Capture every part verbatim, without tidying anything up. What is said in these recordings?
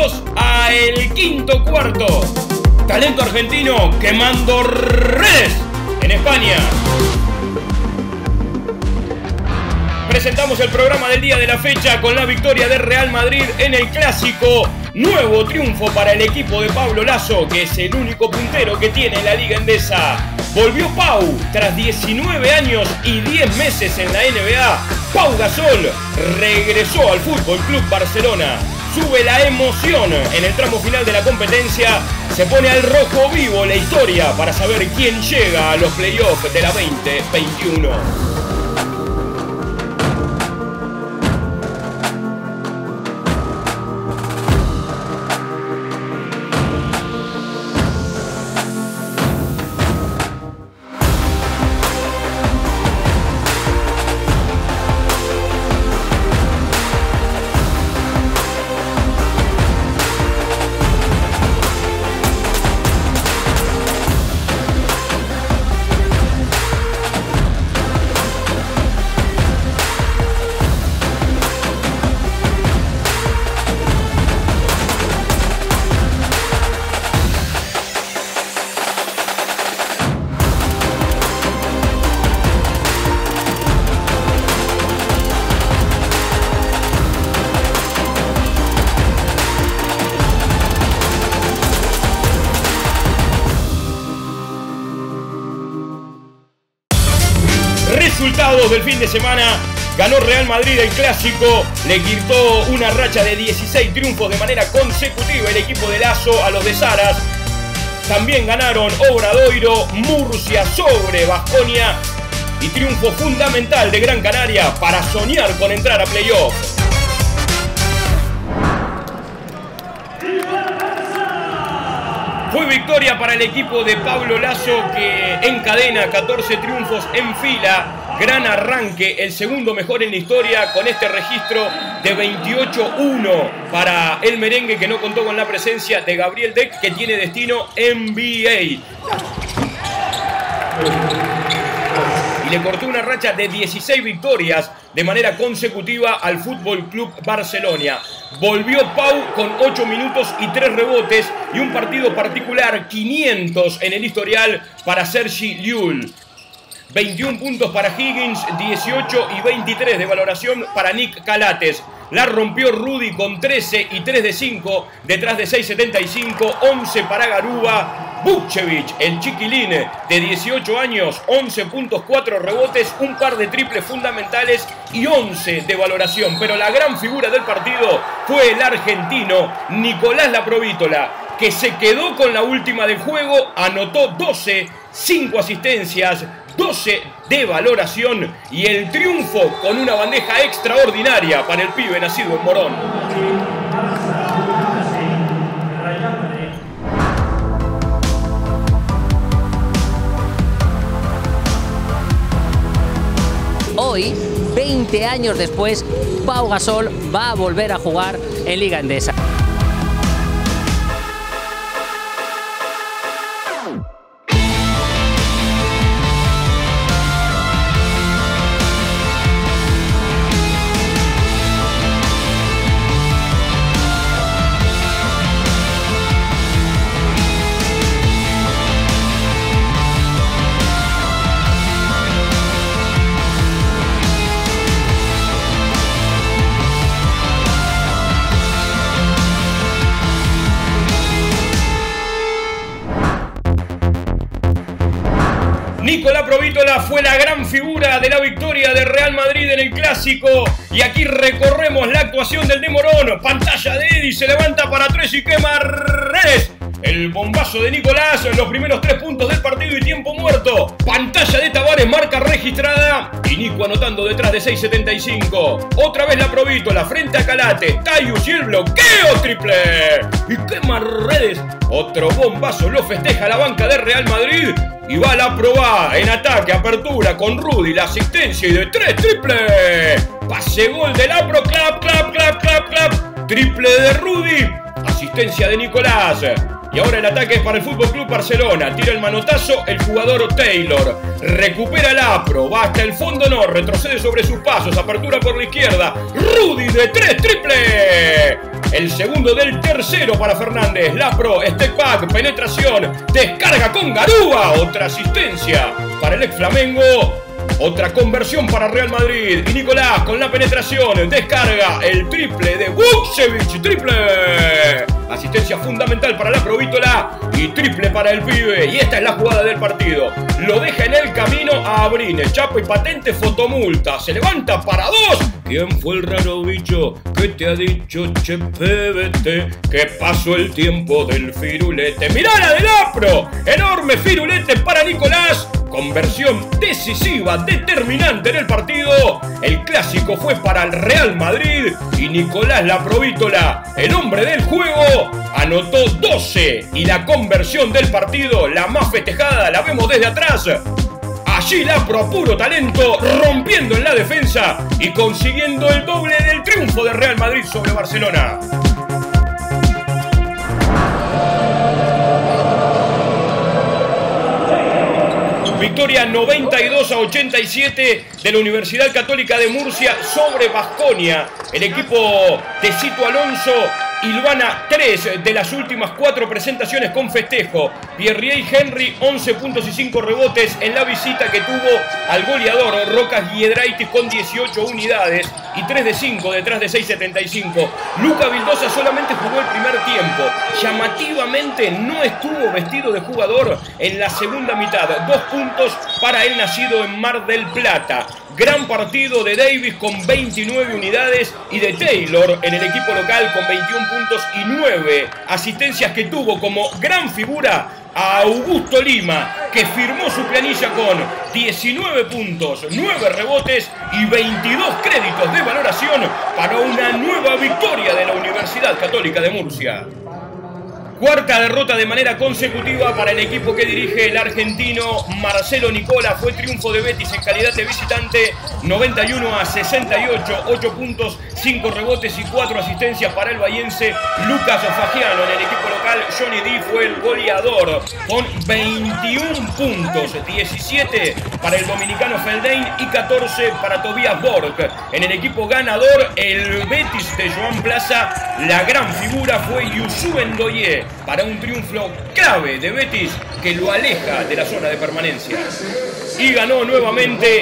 Bienvenidos a el quinto cuarto. Talento argentino quemando redes en España. Presentamos el programa del día de la fecha con la victoria de Real Madrid en el Clásico. Nuevo triunfo para el equipo de Pablo Laso, que es el único puntero que tiene la Liga Endesa. Volvió Pau tras diecinueve años y diez meses en la N B A. Pau Gasol regresó al Fútbol Club Barcelona. Sube la emoción en el tramo final de la competencia. Se pone al rojo vivo la historia para saber quién llega a los playoffs de la veinte veintiuno. Resultados del fin de semana. Ganó Real Madrid el Clásico, le quitó una racha de dieciséis triunfos de manera consecutiva el equipo de Laso a los de Saras. También ganaron Obradoiro, Murcia sobre Baskonia y triunfo fundamental de Gran Canaria para soñar con entrar a playoff. Fue victoria para el equipo de Pablo Laso, que encadena catorce triunfos en fila. Gran arranque, el segundo mejor en la historia con este registro de veintiocho uno para el merengue, que no contó con la presencia de Gabriel Deck, que tiene destino N B A. Y le cortó una racha de dieciséis victorias de manera consecutiva al Fútbol Club Barcelona. Volvió Pau con ocho minutos y tres rebotes y un partido particular, quinientos en el historial para Sergi Llull. veintiún puntos para Higgins, dieciocho y veintitrés de valoración para Nick Calates. La rompió Rudy con trece y tres de cinco, detrás de seis setenta y cinco, once para Garuba. Vukcevic, el chiquilín de dieciocho años, once puntos, cuatro rebotes, un par de triples fundamentales y once de valoración. Pero la gran figura del partido fue el argentino Nicolás Laprovítola, que se quedó con la última del juego, anotó doce, cinco asistencias, doce de valoración y el triunfo con una bandeja extraordinaria para el pibe nacido en Morón. Hoy, veinte años después, Pau Gasol va a volver a jugar en Liga Endesa. Nicolás Laprovítola fue la gran figura de la victoria de Real Madrid en el Clásico. Y aquí recorremos la actuación del de Morón. Pantalla de Eddie, se levanta para tres y quema redes. El bombazo de Nicolás en los primeros tres puntos del partido y tiempo muerto. Pantalla de Tavares, marca registrada. Y Nico anotando detrás de seis setenta y cinco. Otra vez Laprovítola frente a Calate. Tyus y el bloqueo triple. Y quema redes. Otro bombazo lo festeja la banca de Real Madrid. Y va la probada en ataque, apertura con Rudy, la asistencia y de tres, triple. Pase gol de Lapro, clap, clap, clap, clap, clap. Triple de Rudy, asistencia de Nicolás. Y ahora el ataque es para el Fútbol Club Barcelona. Tira el manotazo el jugador Taylor. Recupera el Apro. Va hasta el fondo, no. Retrocede sobre sus pasos. Apertura por la izquierda. Rudy de tres, triple. El segundo del tercero para Fernández. La Pro, step back, penetración, descarga con Garúa. Otra asistencia para el ex Flamengo. Otra conversión para Real Madrid. Y Nicolás con la penetración. Descarga el triple de Vukcevic. Triple. Asistencia fundamental para la Provítola. Y triple para el pibe. Y esta es la jugada del partido. Lo deja en el camino a Abrines. Chapo y patente, fotomulta. Se levanta para dos. ¿Quién fue el raro bicho que te ha dicho, che, pebete, que pasó el tiempo del firulete? Mirá la del Apro. Enorme firulete para Nicolás. Conversión decisiva, determinante en el partido. El clásico fue para el Real Madrid y Nicolás La Provítola, el hombre del juego, anotó doce y la conversión del partido, la más festejada, la vemos desde atrás. Allí La Pro a puro talento, rompiendo en la defensa y consiguiendo el doble del triunfo de Real Madrid sobre Barcelona. Victoria noventa y dos a ochenta y siete de la Universidad Católica de Murcia sobre Baskonia. El equipo de Cito Alonso hilvana tres de las últimas cuatro presentaciones con festejo. Pierre Henry, once puntos y cinco rebotes en la visita que tuvo al goleador Rocas Giedraitis con dieciocho unidades y tres de cinco detrás de seis setenta y cinco. Luca Vildosa solamente jugó el primer tiempo. Llamativamente no estuvo vestido de jugador en la segunda mitad. Dos puntos para el nacido en Mar del Plata. Gran partido de Davis con veintinueve unidades y de Taylor en el equipo local con veintiún puntos y nueve asistencias, que tuvo como gran figura a Augusto Lima, que firmó su planilla con diecinueve puntos, nueve rebotes y veintidós créditos de valoración para una nueva victoria de la Universidad Católica de Murcia. Cuarta derrota de manera consecutiva para el equipo que dirige el argentino Marcelo Nicola. Fue triunfo de Betis en calidad de visitante, noventa y uno a sesenta y ocho, ocho puntos, cinco rebotes y cuatro asistencias para el bahiense Lucas Fagiano. En el equipo local, Johnny D fue el goleador con veintiún puntos, diecisiete para el dominicano Feldain y catorce para Tobias Borg. En el equipo ganador, el Betis de Joan Plaza, la gran figura fue Youssou Ndoye, para un triunfo clave de Betis que lo aleja de la zona de permanencia. Y ganó nuevamente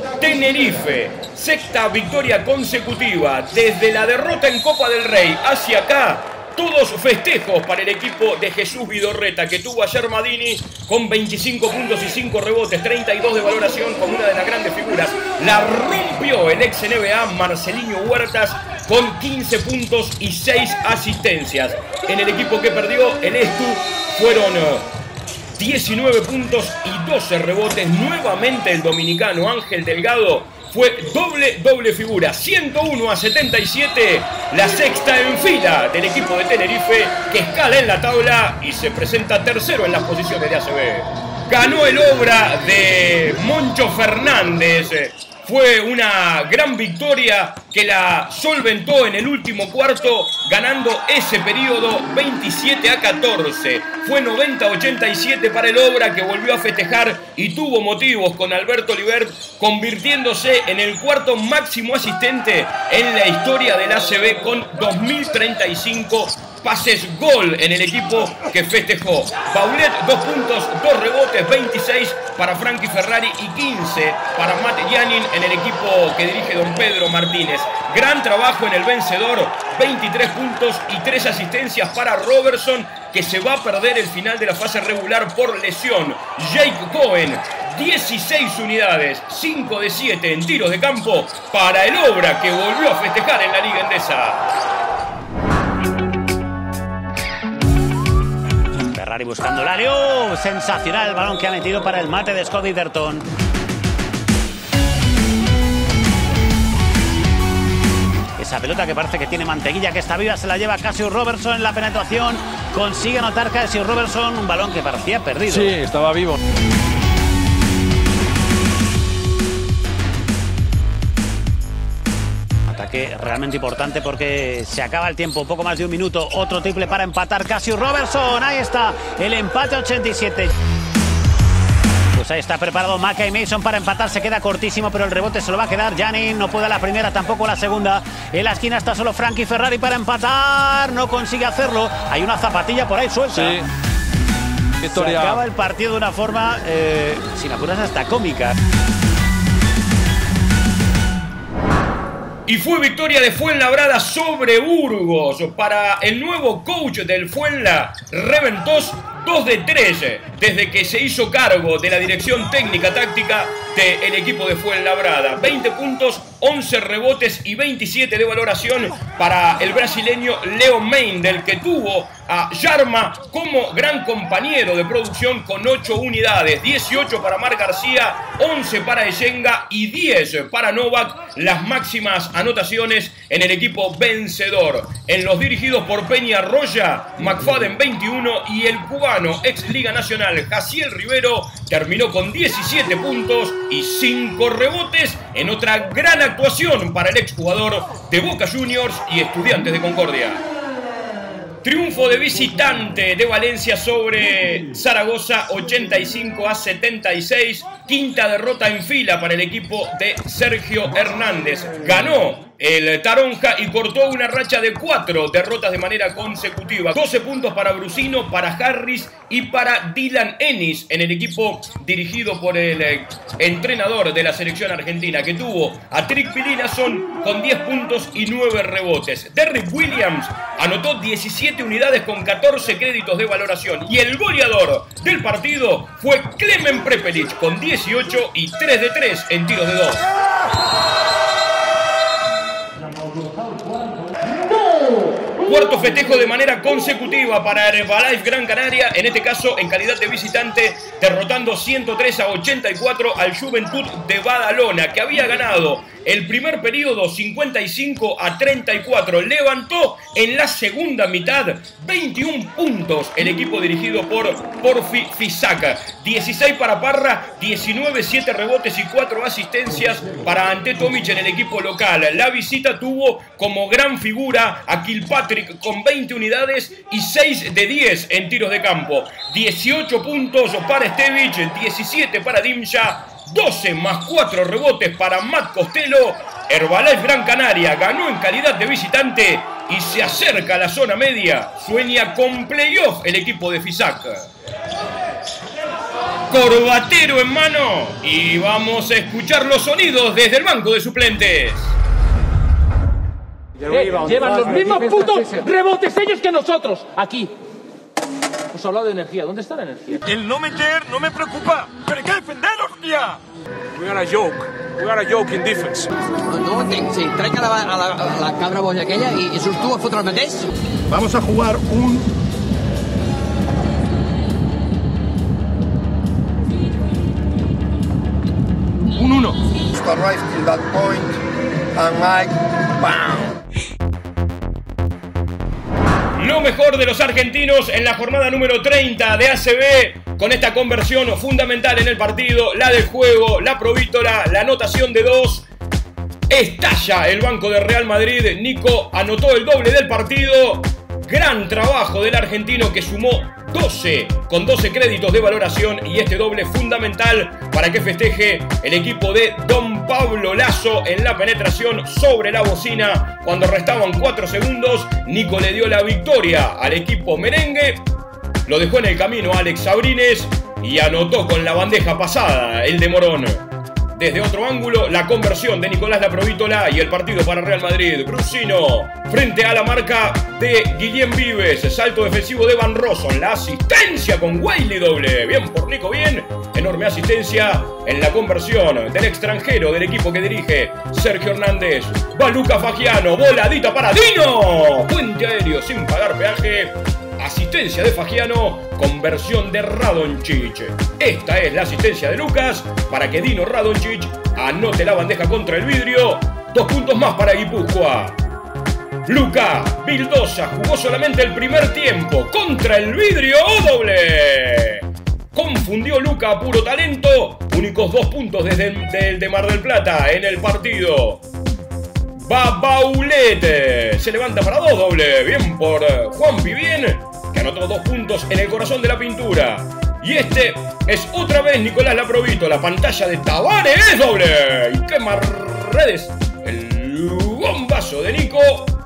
Tenerife, sexta victoria consecutiva. Desde la derrota en Copa del Rey hacia acá, todos festejos para el equipo de Jesús Vidorreta, que tuvo ayer Madini con veinticinco puntos y cinco rebotes, treinta y dos de valoración, como una de las grandes figuras. La rompió el ex N B A Marcelinho Huertas con quince puntos y seis asistencias. En el equipo que perdió, el Estu, fueron diecinueve puntos y doce rebotes. Nuevamente el dominicano Ángel Delgado fue doble, doble figura. ciento uno a setenta y siete, la sexta en fila del equipo de Tenerife, que escala en la tabla y se presenta tercero en las posiciones de A C B. Ganó el Obra de Moncho Fernández. Fue una gran victoria que la solventó en el último cuarto, ganando ese periodo veintisiete a catorce. Fue noventa a ochenta y siete para el Obra, que volvió a festejar y tuvo motivos con Alberto Libert, convirtiéndose en el cuarto máximo asistente en la historia del A C B con dos mil treinta y cinco pases gol en el equipo que festejó. Paulet, dos puntos, dos rebotes, veintiséis para Frankie Ferrari y quince para Matt Yanin en el equipo que dirige don Pedro Martínez. Gran trabajo en el vencedor, veintitrés puntos y tres asistencias para Robertson, que se va a perder el final de la fase regular por lesión. Jake Cohen, dieciséis unidades, cinco de siete en tiros de campo para el Obra, que volvió a festejar en la Liga Endesa. Ferrari buscando el área. Sensacional el balón que ha metido para el mate de Scott Itterton. Esa pelota que parece que tiene mantequilla, que está viva, se la lleva Cassius Robertson en la penetración. Consigue anotar Cassius Robertson un balón que parecía perdido. Sí, estaba vivo. Ataque realmente importante porque se acaba el tiempo, poco más de un minuto. Otro triple para empatar Cassius Robertson. Ahí está el empate ochenta y siete. Pues Pues ahí está preparado Mackay Mason para empatar. Se queda cortísimo, pero el rebote se lo va a quedar Janin. No puede la primera, tampoco la segunda. En la esquina está solo Frankie Ferrari para empatar. No consigue hacerlo. Hay una zapatilla por ahí suelta. Sí. Victoria. Se acaba el partido de una forma, eh, sin apuras, hasta cómica. Y fue victoria de Fuenlabrada sobre Burgos. Para el nuevo coach del Fuenla, Reventós, dos de tres desde que se hizo cargo de la dirección técnica táctica del equipo de Fuenlabrada. veinte puntos, once rebotes y veintisiete de valoración para el brasileño Leo Meindel, que tuvo a Yarma como gran compañero de producción con ocho unidades, dieciocho para Marc García, once para Eyenga y diez para Novak, las máximas anotaciones en el equipo vencedor. En los dirigidos por Peña Roya, McFadden veintiuno y el cubano ex Liga Nacional Jaciel Rivero terminó con diecisiete puntos y cinco rebotes en otra gran actuación para el exjugador de Boca Juniors y Estudiantes de Concordia. Triunfo de visitante de Valencia sobre Zaragoza, ochenta y cinco a setenta y seis. Quinta derrota en fila para el equipo de Sergio Hernández. Ganó el Taronja y cortó una racha de cuatro derrotas de manera consecutiva. doce puntos para Brusino, para Harris y para Dylan Ennis en el equipo dirigido por el eh, entrenador de la selección argentina, que tuvo a Trick Pilinason con diez puntos y nueve rebotes. Derrick Williams anotó diecisiete unidades con catorce créditos de valoración. Y el goleador del partido fue Klemen Prepelic con dieciocho y tres de tres en tiros de dos. Cuarto festejo de manera consecutiva para Herbalife Gran Canaria, en este caso en calidad de visitante, derrotando ciento tres a ochenta y cuatro al Juventud de Badalona, que había ganado el primer periodo cincuenta y cinco a treinta y cuatro. Levantó en la segunda mitad veintiún puntos el equipo dirigido por Porfi Fisac. dieciséis para Parra, diecinueve, siete rebotes y cuatro asistencias para Ante Tomic en el equipo local. La visita tuvo como gran figura a Kilpatrick con veinte unidades y seis de diez en tiros de campo. dieciocho puntos para Stevic, diecisiete para Dimja, doce más cuatro rebotes para Matt Costello. Herbalife Gran Canaria ganó en calidad de visitante y se acerca a la zona media. Sueña con playoff el equipo de Fisac. Corbatero en mano y vamos a escuchar los sonidos desde el banco de suplentes. Eh, llevan los mismos putos rebotes ellos que nosotros. Aquí. Hemos hablado de energía. ¿Dónde está la energía? El no meter no me preocupa, pero hay que defenderlos, tía. We are a joke. We are a joke in defense. No, sí, traiga a la, a la, a la cabra bolla aquella y, y surto a fotre el mateix. Vamos a jugar un... Un uno. Arrive till that point and Mike, bam. Lo mejor de los argentinos en la jornada número treinta de A C B, con esta conversión fundamental en el partido, la del juego, la provítola, la anotación de dos. Estalla el banco de Real Madrid. Nico anotó el doble del partido. Gran trabajo del argentino, que sumó doce con doce créditos de valoración, y este doble fundamental para que festeje el equipo de Don Pablo Lazo en la penetración sobre la bocina. Cuando restaban cuatro segundos, Nico le dio la victoria al equipo merengue. Lo dejó en el camino Alex Sabrines y anotó con la bandeja pasada el de Morón. Desde otro ángulo, la conversión de Nicolás Laprovítola y el partido para Real Madrid. Brusino frente a la marca de Guillem Vives. Salto defensivo de Van Rossum. La asistencia con Wiley doble. Bien por Nico, bien. Enorme asistencia en la conversión del extranjero del equipo que dirige Sergio Hernández. Va Luca Fagiano. Voladita para Dino. Puente aéreo sin pagar peaje. Asistencia de Fagiano, conversión de Radonjic. Esta es la asistencia de Lucas para que Dino Radonjic anote la bandeja contra el vidrio. Dos puntos más para Guipúzcoa. Luca Vildosa jugó solamente el primer tiempo contra el vidrio. ¡Oh, doble! Confundió Luca a puro talento. Únicos dos puntos desde el de Mar del Plata en el partido. Va Baulet. Se levanta para dos, doble. Bien por Juanpi, bien, que anotó dos puntos en el corazón de la pintura. Y este es otra vez Nicolás Laprovito. La pantalla de Tavares es doble. Y quema redes. El bombazo de Nico.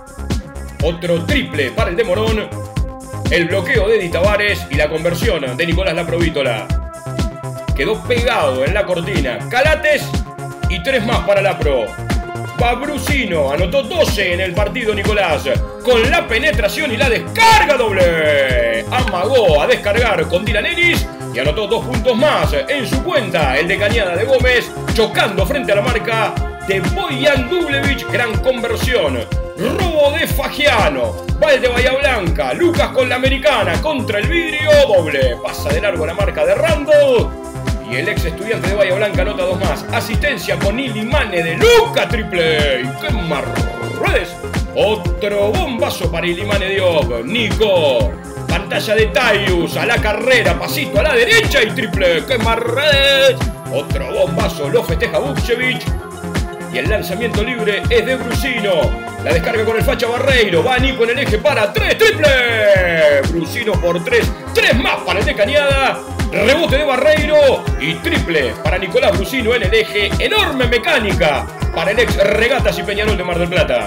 Otro triple para el de Morón. El bloqueo de Di Tavares y la conversión de Nicolás Laprovítola. Quedó pegado en la cortina. Calates y tres más para Lapro. Fabrusino anotó doce en el partido Nicolás. Con la penetración y la descarga doble. Amagó a descargar con Dylan Ellis y anotó dos puntos más en su cuenta. El de Cañada de Gómez chocando frente a la marca de Boyan Dublevich. Gran conversión. Robo de Fagiano. Val de Bahía Blanca. Lucas con la americana contra el vidrio. Doble. Pasa de largo la marca de Randall. Y el ex estudiante de Bahía Blanca anota dos más. Asistencia con Ilimane de Luca. Triple. Y quema redes. Otro bombazo para Ilimane Diop. Nico. Pantalla de Taius. A la carrera. Pasito a la derecha y triple. Quema redes. Otro bombazo. Lo festeja Vukcevic. Y el lanzamiento libre es de Brusino. La descarga con el facha Barreiro. Va Nico en el eje para tres. ¡Triple! Brusino por tres. Tres más para el de Cañada. Rebote de Barreiro. Y triple para Nicolás Brusino en el eje. Enorme mecánica para el ex Regatas y Peñarol de Mar del Plata.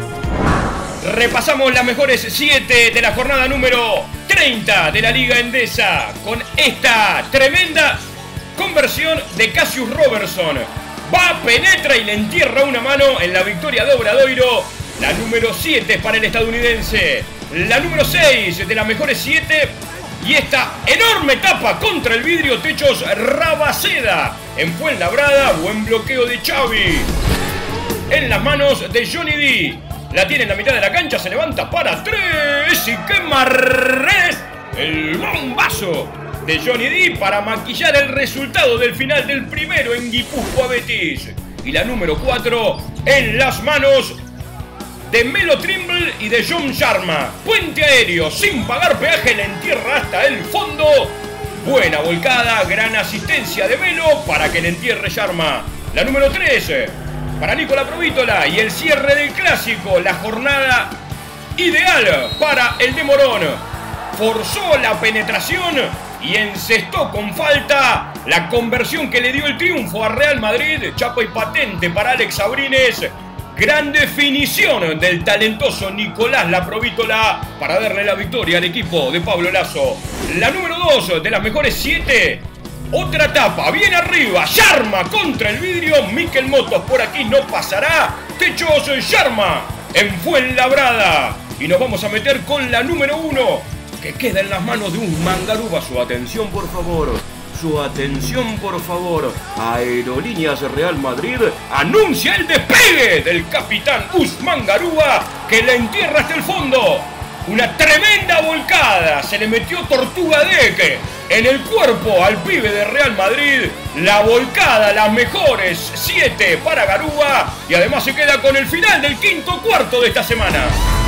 Repasamos las mejores siete de la jornada número treinta de la Liga Endesa. Con esta tremenda conversión de Cassius Robertson. Va, penetra y le entierra una mano en la victoria de Obradoiro. La número siete para el estadounidense. La número seis de las mejores siete. Y esta enorme tapa contra el vidrio techos Rabaceda. En Fuenlabrada, buen bloqueo de Xavi. En las manos de Johnny D. La tiene en la mitad de la cancha, se levanta para tres. Y quema redes. El bombazo de Johnny D para maquillar el resultado del final del primero en Guipúzcoa Betis. Y la número cuatro en las manos de Melo Trimble y de John Sharma. Puente aéreo sin pagar peaje, le entierra hasta el fondo. Buena volcada, gran asistencia de Melo para que le entierre Sharma. La número tres para Nico Laprovítola y el cierre del clásico. La jornada ideal para el de Morón. Forzó la penetración y encestó con falta la conversión que le dio el triunfo a Real Madrid. Chapa y patente para Alex Abrines. Gran definición del talentoso Nicolás Laprovítola para darle la victoria al equipo de Pablo Lasso. La número dos de las mejores siete. Otra tapa, bien arriba. Sharma contra el vidrio. Mikel Motos por aquí no pasará. Techos Sharma en Fuenlabrada. Y nos vamos a meter con la número uno, que queda en las manos de un Mangaruba. Su atención, por favor. Su atención, por favor. Aerolíneas Real Madrid anuncia el despegue del capitán Usman Garuba, que la entierra hasta el fondo. Una tremenda volcada. Se le metió Tortuga Deque en el cuerpo al pibe de Real Madrid. La volcada, las mejores siete para Garuba. Y además se queda con el final del quinto cuarto de esta semana.